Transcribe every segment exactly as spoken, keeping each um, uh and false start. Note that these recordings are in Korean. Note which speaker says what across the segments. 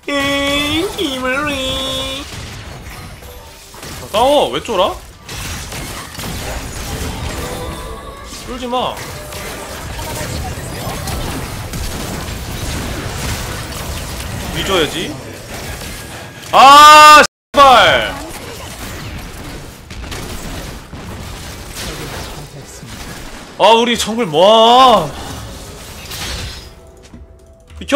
Speaker 1: 에이 기물이 싸워. 왜 쫄아? 쫄지마. 뒤져야지. 아 씨발. 아 우리 정글 뭐야. 비켜.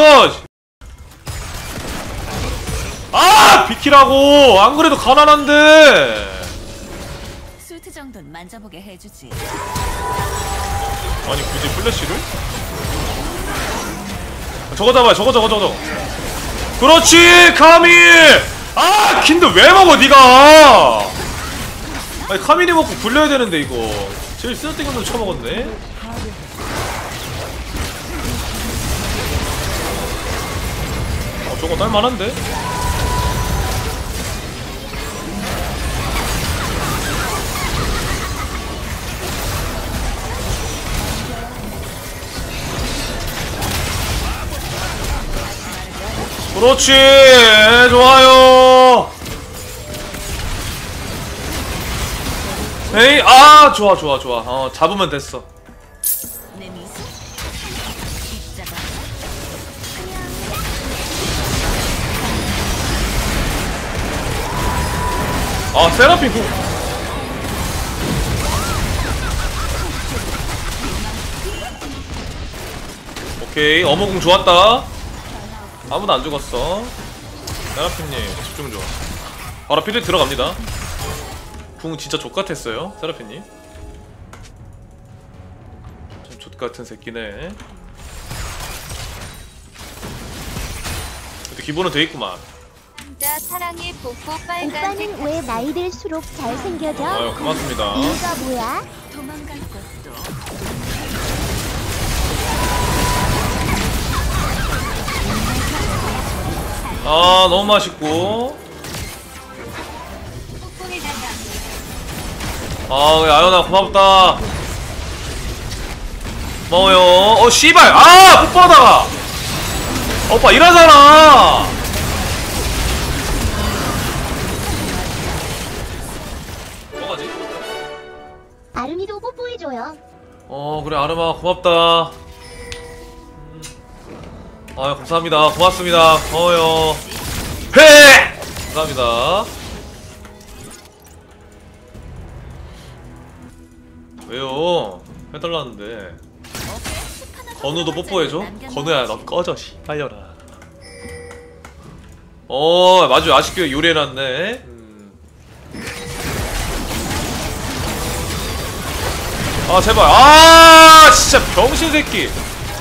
Speaker 1: 아 비키라고. 안 그래도 가난한데.
Speaker 2: 수트 정도는 만져보게 해주지.
Speaker 1: 아니 굳이 플래시를? 저거 잡아요. 저거 저거 저거. 그렇지 카미. 아 킨드 왜 먹어 니가. 아니 카미니 먹고 굴려야 되는데 이거 제일 쓰러뜨기 없는 쳐먹었네. 어 저거 딸만한데? 그렇지 좋아요. 에이 아 좋아 좋아 좋아. 어 잡으면 됐어.
Speaker 2: 내 미소?
Speaker 1: 아 세라핀 구 오케이 어머궁 좋았다. 아무도 안 죽었어. 세라핀님 집중 좀. 바로 필드 들어갑니다. 궁 진짜 족같았어요 세라핀님. 좀 족같은 새끼네. 근데 기본은 돼있구만.
Speaker 3: 진짜 사랑의 뽀뽀 빨간색.
Speaker 4: 오빠는 왜 나이 들수록 잘생겨져?
Speaker 1: 아유 고맙습니다.
Speaker 4: 이유가 뭐야?
Speaker 2: 도망갈 것도.
Speaker 1: 아 너무 맛있고.
Speaker 3: 뽀뽀를 간다.
Speaker 1: 아 아연아 고맙다. 고마워요. 어 씨발 아 뽀뽀하다가 오빠 일하잖아. 뭐가지?
Speaker 4: 아름이도 뽀뽀해줘요.
Speaker 1: 어 그래 아름아 고맙다. 음. 아유 감사합니다. 고맙습니다. 고마워요. 회 감사합니다. 왜요? 해달라는데. 건우도 뽀뽀해줘? 건우야 너 꺼져 씨 빨려라. 어 아주 아쉽게 요리해놨네. 음. 아 제발 아 진짜 병신새끼.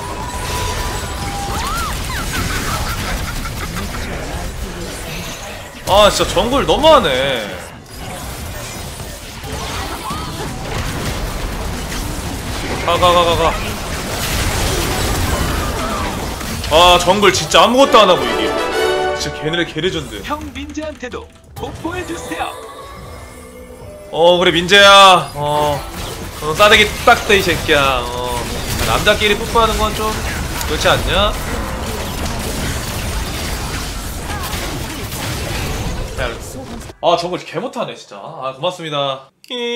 Speaker 1: 아 진짜 정글 너무하네. 가가가가가. 아 정글 진짜 아무것도 안하고 이게 진짜 걔네를 개레전드.
Speaker 5: 형 민재한테도 뽀뽀해주세요.
Speaker 1: 어 그래 민재야. 어, 어 싸대기 딱 돼 이 새끼야. 어 남자끼리 뽀뽀하는 건 좀 그렇지 않냐? 아 정글 개 못하네 진짜. 아 고맙습니다.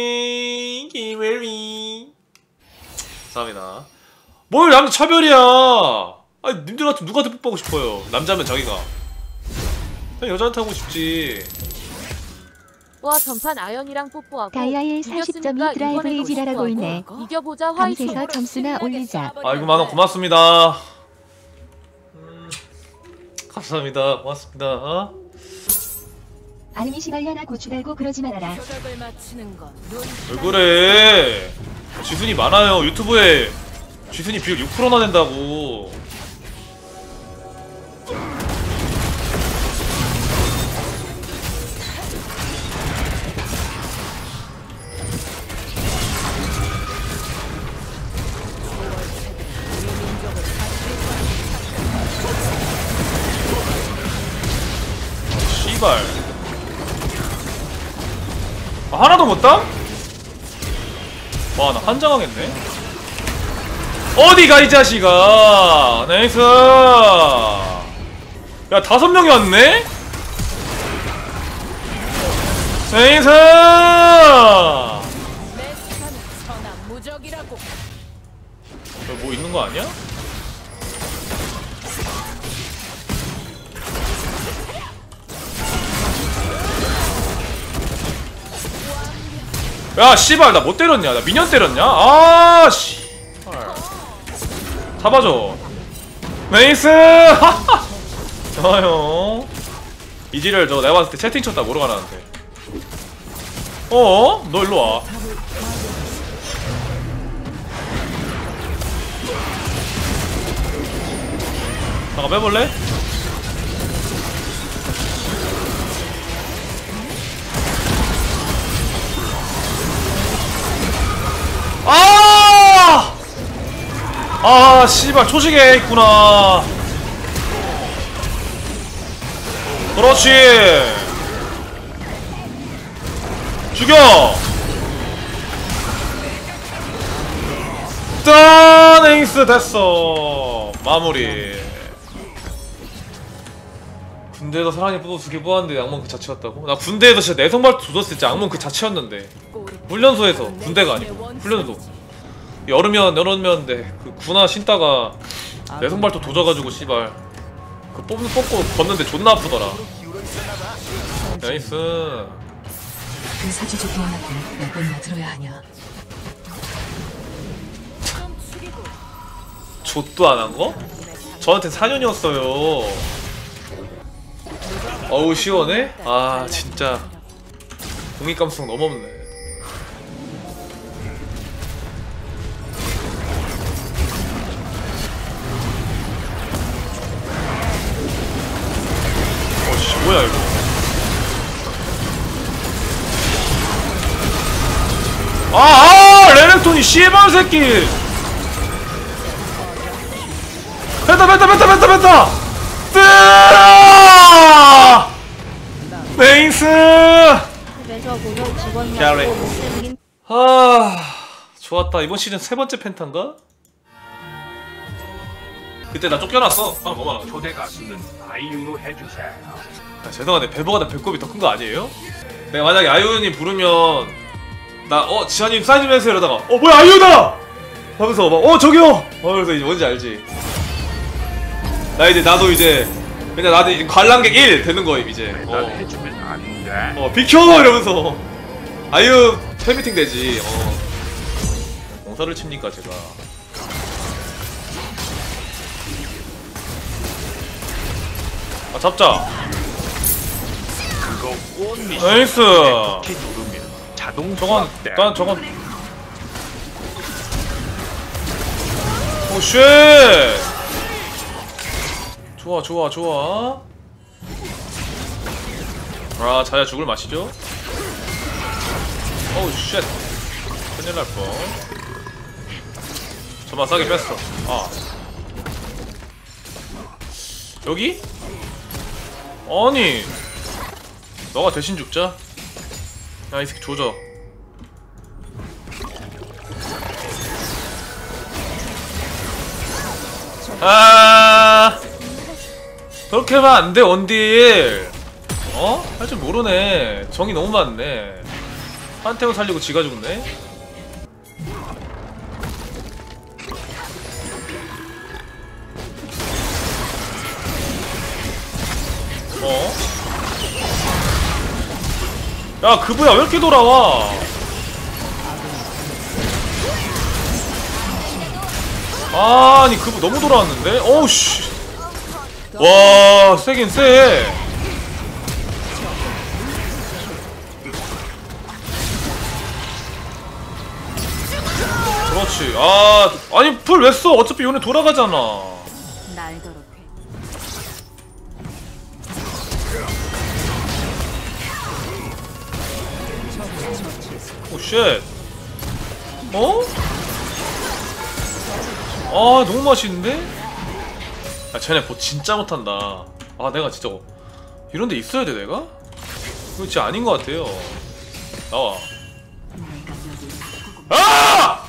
Speaker 1: 감사합니다. 뭘 남자 차별이야. 아니 님들 같은 누구한테 뽀뽀하고 싶어요. 남자면 자기가 그냥 여자한테 하고 싶지.
Speaker 6: 와 전판 아연이랑 뽀뽀하고
Speaker 4: 다이아일 사십 점이 드라이브 이지라라고 있네.
Speaker 6: 이겨보자 화이팅.
Speaker 4: 밤새서 점수나 올리자.
Speaker 1: 아이고 만원 고맙습니다. 음, 감사합니다. 고맙습니다. 어?
Speaker 4: 아름이 시발려나 고추 달고 그러지 말아라.
Speaker 2: 표적을 맞추는 건 눈.
Speaker 1: 왜 그래? 지순이 많아요. 유튜브에 지순이 비율 육 퍼센트나 된다고. 씨발. 아, 하나도 못 따? 와, 나 한장하겠네. 어디가 이 자식아. 나이스. 야 다섯 명이 왔네? 네이스!
Speaker 2: 내 시간은 천하무적이라고.
Speaker 1: 여기 뭐 있는 거 아니야? 야 씨발 나 못 때렸냐? 나 미년 때렸냐? 아 씨발 잡아줘. 네이스! 좋아요. 이지를 저 내가 봤을 때 채팅 쳤다 모르가나한테. 어어? 너 일로 와. 잠깐 빼볼래? 아! 아, 씨발, 초식에 있구나. 그렇지. 죽여! 짠! 에이스 됐어. 마무리. 군대에서 사랑이 뽑아서 두개 뽑았는데 악몽 그 자체였다고? 나 군대에서 진짜 내성발톱 조졌을 때 악몽 그 자체였는데. 훈련소에서 군대가 아니고 훈련소. 여름이었 여름이었는데 그 군화 신다가 내성발톱 도져가지고 씨발 그 뽑 뽑고 걷는데 존나 아프더라. 나이스.
Speaker 7: 그 사주주 도안한테 몇 번이나 들어야 하냐?
Speaker 1: 좆도 안 한 거? 저한테 사 년이었어요. 어우 시원해? 아 진짜 공익감성 너무 없네. 어씨 뭐야 이거. 아, 아 레넥톤이 씨발 새끼. 뺐다 뺐다 뺐다 뺐다 뺐다. 뜨아! 네이스!
Speaker 6: 그래서 보면 직원
Speaker 1: 캐리.
Speaker 6: 말고 못생긴
Speaker 1: 아 좋았다. 이번 시즌 세 번째 펜타인가? 그때 나 쫓겨났어. 아 뭐만.
Speaker 5: 초대 가수는 아이유로 해주세요.
Speaker 1: 아, 죄송한데 배보가 나 배꼽이 더 큰 거 아니에요? 내가 만약에 아이유님 부르면 나 어 지한님 사인 좀 해주세요 이러다가 어 뭐야 아이유다! 하면서 막 어 저기요! 하면서 이제 뭔지 알지? 나 이제 나도 이제 그냥 나도 이제 관람객 일 되는 거임 이제.
Speaker 5: 날
Speaker 1: 어,
Speaker 5: 해주면 안 돼.
Speaker 1: 어 비켜! 이러면서 아이유 팬미팅 되지. 어 공사를 칩니까 제가. 아 잡자.
Speaker 5: 그거 온 미션.
Speaker 1: 나이스.
Speaker 5: 이렇게 누르면 자동
Speaker 1: 저건
Speaker 5: 수납돼.
Speaker 1: 난 저건 오쉣. 좋아 좋아 좋아. 아 자야 죽을 맛이죠. 오우 쉣. 큰일 날 뻔. 저만 싸게 뺐어. 아 여기? 아니 너가 대신 죽자. 야 이 새끼 조져. 아 그렇게 하면 안돼 원딜. 어? 할 줄 모르네. 정이 너무 많네. 한태원 살리고 지가 죽네. 어? 야 그부야 왜 이렇게 돌아와? 아니 그부 너무 돌아왔는데? 어우씨. 와 세긴 세. 그렇지. 아 아니 풀 왜 써? 어차피 요네 돌아가잖아.
Speaker 2: 날 더럽게.
Speaker 1: 오 쉣. 어? 아 너무 맛있는데? 아 쟤네 보 진짜 못한다. 아 내가 진짜 이런데 있어야 돼 내가? 이거 진짜 아닌 것 같아요. 나와. 아!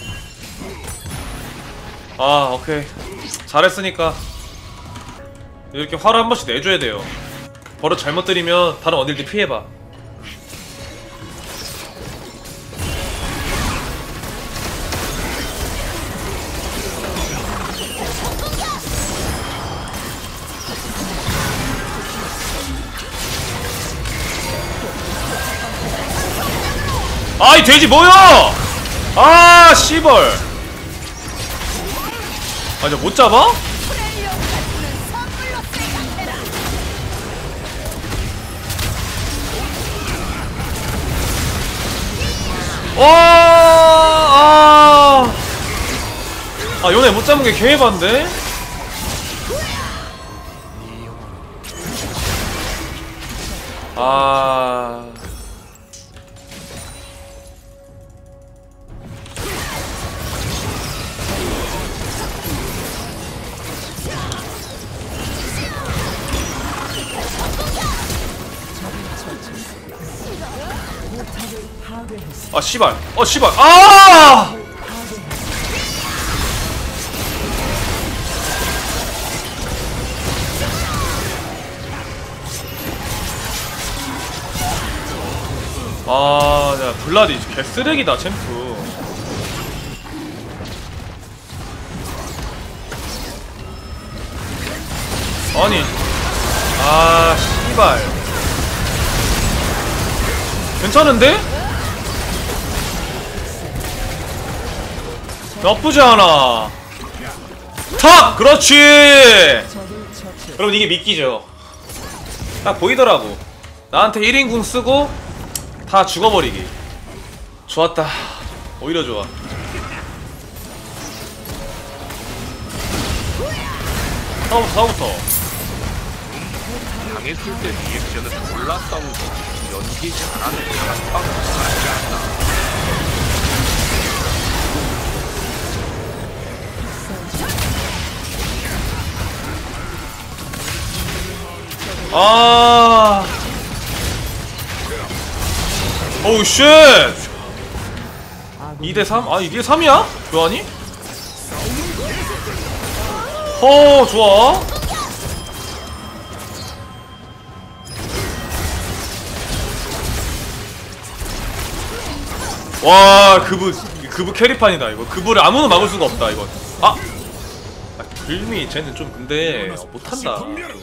Speaker 1: 아 오케이 잘했으니까 이렇게 화를 한 번씩 내줘야 돼요. 버릇 잘못 들이면 다른 어딜 피해봐. 아이 돼지 뭐야! 아 씨벌. 아 저 못 잡아? 와, 아, 아, 요네 못 잡은 게 개해반데? 아, 아, 씨발, 어, 씨발, 아! 아, 야, 블라디 개쓰레기다, 챔프. 아니, 아, 씨발. 괜찮은데? 나쁘지 않아. 탁! 그렇지! 여러분, 이게 미끼죠. 딱 보이더라고. 나한테 일 인궁 쓰고 다 죽어버리기. 좋았다. 오히려 좋아. 싸우부터 싸우부터.
Speaker 5: 당했을 때 리액션은 몰랐다고 연기 잘하는 한방 하지 않나.
Speaker 1: 아. 오우 쉣. 이 대 삼? 아 이게 삼이야? 교환이? 허 좋아. 와 그부 그부 캐리판이다 이거. 그부를 아무나 막을 수가 없다 이건. 아! 아 글미 쟤는 좀 근데 어, 못한다.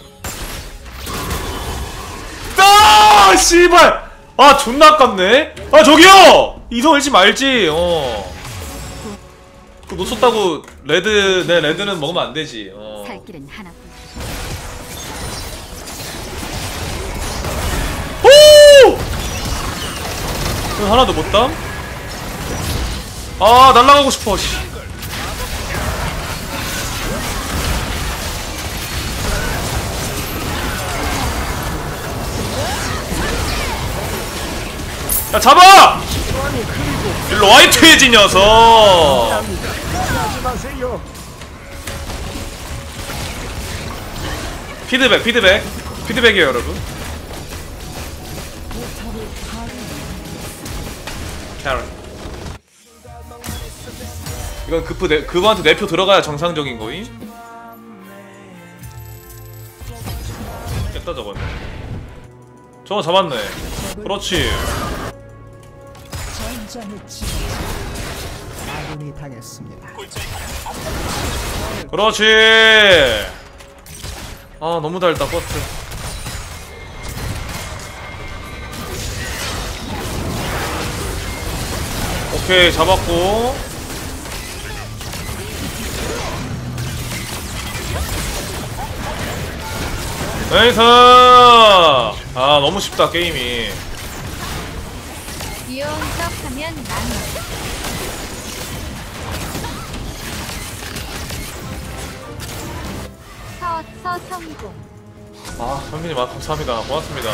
Speaker 1: 아 씨발! 아 존나 아깝네. 아 저기요! 이성 잃지 말지. 어. 그 놓쳤다고 레드 내 레드는 먹으면 안 되지. 어.
Speaker 2: 살 길은 하나뿐.
Speaker 1: 오! 그럼 하나도 못 담? 아 날라가고 싶어. 씨. 야 잡아! 일로 와이 퇴지 녀석. 피드백 피드백 피드백이에요 여러분. 캐런. 이건 그프 내, 그거한테 내표 들어가야 정상적인 거임. 깼다 저거네. 저거 잡았네. 그렇지.
Speaker 8: 아군이 당했습니다.
Speaker 1: 그렇지. 아 너무 달다 버스. 오케이 잡았고. 나이스. 아 너무 쉽다 게임이.
Speaker 3: 귀여운 척 하면 나는 서서 성공.
Speaker 1: 아 선민님 아 감사합니다. 고맙습니다.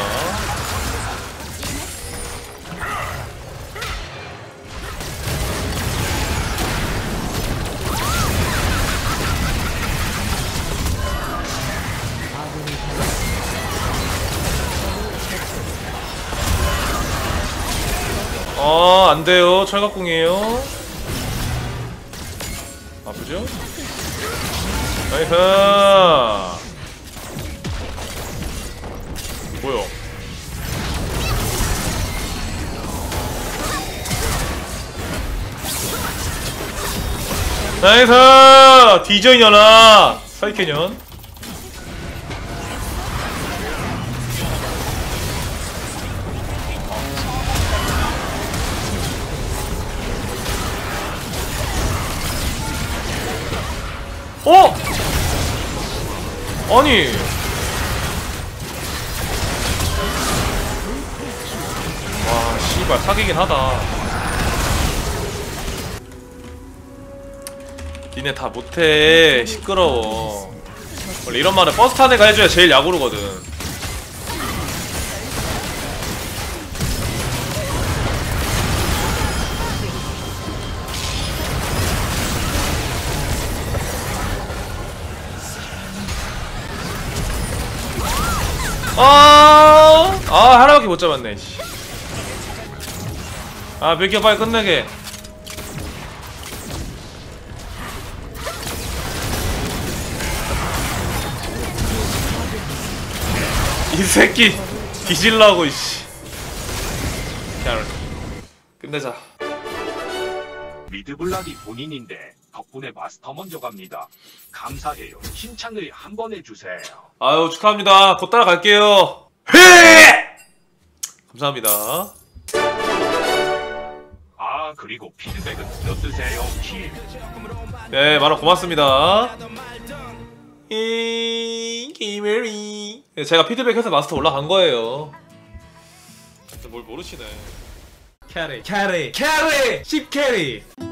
Speaker 1: 아 안돼요. 철갑궁이에요. 아프죠? 나이스. 뭐야? 나이스! 디저이년아! 사이캐년. 어? 아니. 와, 씨발, 사기긴 하다. 니네 다 못해. 시끄러워. 원래 이런 말은 버스 탄 애가 해줘야 제일 야구르거든. 아, 아 하나밖에 못 잡았네. 아, 밀겨 빨리 끝내게. 이 새끼 뒤질라고 이씨. 그냥 끝내자.
Speaker 8: 미드블락이 본인인데 덕분에 마스터 먼저 갑니다. 감사해요. 칭찬을 한 번 해주세요.
Speaker 1: 아유 축하합니다. 곧 따라갈게요. 헤! 감사합니다.
Speaker 8: 아 그리고 피드백은 어떠세요? 킬.
Speaker 1: 네, 만원 고맙습니다. 이 김혜리. 제가 피드백해서 마스터 올라간 거예요. 뭘 모르시네. 캐리, 캐리, 캐리, 십 캐리.